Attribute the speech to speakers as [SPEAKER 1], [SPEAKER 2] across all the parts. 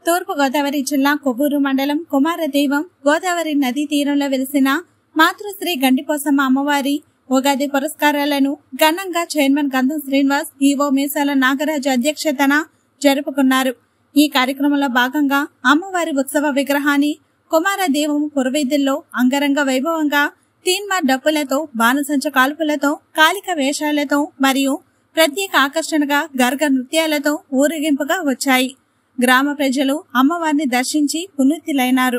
[SPEAKER 1] తూర్పు గోదావరి జిల్లా కొవ్వూరు మండలం కుమారదేవం గోదావరి నదీ తీరంలో వెలిసిన మాతృశ్రీ గండిపోసమ్మ అమ్మవారి ఉగాది పురస్కారాలను ఘనంగా చైర్మన్ గంధం శ్రీనివాస్, ఈవో మీసాల నాగరాజు అధ్యక్షతన జరుపుకున్నారు. ఈ కార్యక్రమంలో భాగంగా అమ్మవారి ఉత్సవ విగ్రహాన్ని కుమారదేవం పురవీధుల్లో అంగరంగ వైభవంగా తీన్మార్ డప్పులతో, బాణసంచ కాల్పులతో, కాలిక వేషాలతో మరియు ప్రత్యేక ఆకర్షణగా గర్గ నృత్యాలతో ఊరేగింపుగా వచ్చాయి. గ్రామ ప్రజలు అమ్మవారిని దర్శించి పునీతులైనారు.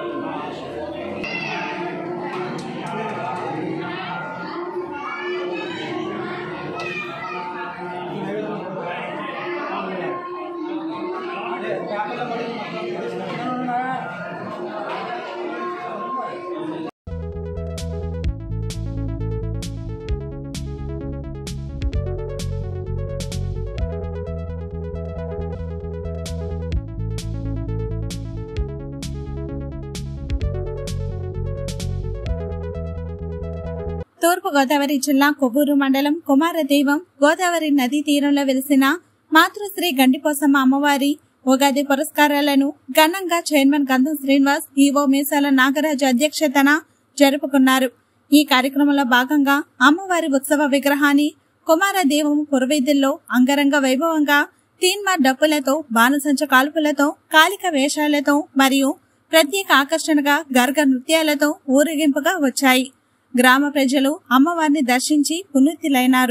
[SPEAKER 1] తూర్పు గోదావరి జిల్లా కొవ్వూరు మండలం కుమారదేవం గోదావరి నదీ తీరంలో వెలిసిన మాతృశ్రీ గండిపోసమ్మ అమ్మవారి ఉగాది పురస్కారాలను ఘనంగా చైర్మన్ గంధం శ్రీనివాస్, ఈవో మీసాల నాగరాజు అధ్యక్షతన జరుపుకున్నారు. ఈ కార్యక్రమంలో భాగంగా అమ్మవారి ఉత్సవ విగ్రహాన్ని కుమారదేవం పురవీధుల్లో అంగరంగ వైభవంగా తీన్మార్ డప్పులతో, బాణసంచ కాల్పులతో, కాలిక వేషాలతో మరియు ప్రత్యేక ఆకర్షణగా గర్గ నృత్యాలతో ఊరేగింపుగా వచ్చాయి. గ్రామ ప్రజలు అమ్మవారిని దర్శించి పునీతులైనారు.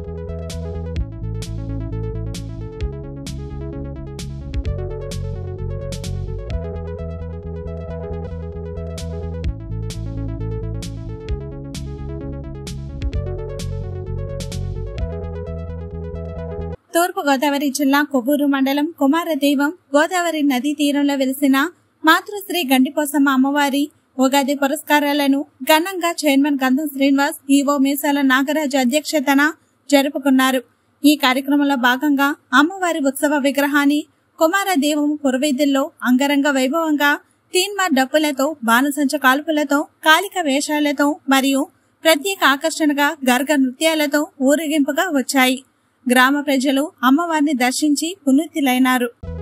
[SPEAKER 1] తూర్పు గోదావరి జిల్లా కొవ్వూరు మండలం కుమారదేవం గోదావరి నదీ తీరంలో వెలిసిన మాతృశ్రీ గండిపోసమ్మ అమ్మవారి ఉగాది పురస్కారాలను ఘనంగా చైర్మన్ గంధం శ్రీనివాస్, ఈవో మీసాల నాగరాజు అధ్యక్షతన జరుపుకున్నారు. ఈ కార్యక్రమంలో భాగంగా అమ్మవారి ఉత్సవ విగ్రహాన్ని కుమారదేవం పురవీధుల్లో అంగరంగ వైభవంగా తీన్మార్ డప్పులతో, బాణసంచ కాల్పులతో, కాలిక వేషాలతో మరియు ప్రత్యేక ఆకర్షణగా గర్గ నృత్యాలతో ఊరేగింపుగా వచ్చాయి. గ్రామ ప్రజలు అమ్మవారిని దర్శించి పునీతులైనారు.